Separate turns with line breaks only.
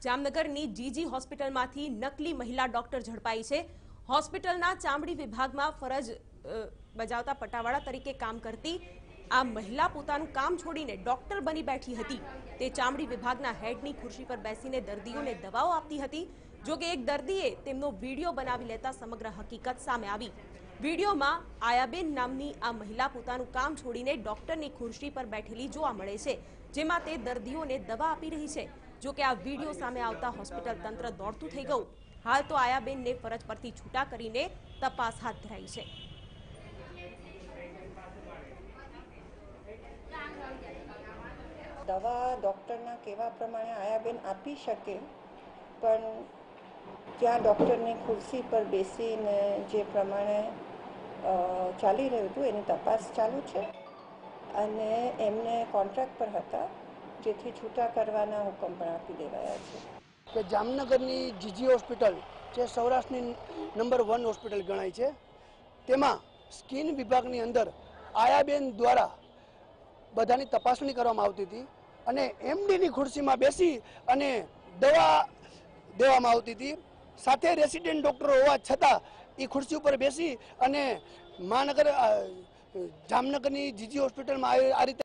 જામનગરની જીજી હોસ્પિટલમાંથી નકલી મહિલા ડોક્ટર ઝડપાઈ છે। હોસ્પિટલના ચામડી વિભાગમાં ફરજ બજાવતા પટાવાળા તરીકે કામ કરતી આ મહિલા પોતાનું કામ છોડીને ડોક્ટર બની બેઠી હતી। તે ચામડી વિભાગના હેડની ખુરશી પર બેસીને દર્દીઓને દવાઓ આપતી હતી। જો કે એક દર્દીએ તેમનો વિડીયો બનાવી લેતા સમગ્ર હકીકત સામે આવી। વિડીયોમાં આયાબેન નામની આ મહિલા પોતાનું કામ છોડીને ડોક્ટરની ખુરશી પર બેઠેલી જોવા મળે છે, જેમાં તે દર્દીઓને દવા આપી રહી છે। જો કે આ વિડીયો સામે આવતા હોસ્પિટલ તંત્ર દોડતું થઈ ગયું। હાલ તો આયાબેનને ફરજ પરથી છૂટા કરીને તપાસ હાથ ધરાઈ છે।
દવા ડોક્ટરના કહેવા પ્રમાણે આયાબેન આપી શકે, પણ ત્યાં ડોક્ટરની ખુરશી પર બેસીને જે પ્રમાણે ચાલી રહ્યું હતું એની તપાસ ચાલુ છે અને એમને કોન્ટ્રાક્ટ પર હતા, જેથી છૂટા કરવાના હુકમ પણ આપી દેવાયા છે।
કે જામનગરની જીજી હોસ્પિટલ જે સૌરાષ્ટ્રની નંબર 1 હોસ્પિટલ ગણાય છે, તેમાં સ્કિન વિભાગની અંદર આયાબેન દ્વારા બધાની તપાસણી કરવામાં આવતી હતી અને એમડીની ખુરશીમાં બેસી અને દવા દેવામાં આવતી હતી। સાથે રેસિડેન્ટ ડૉક્ટરો હોવા છતાં એ ખુરશી ઉપર બેસી અને જામનગરની જીજી હોસ્પિટલમાં આ રીતે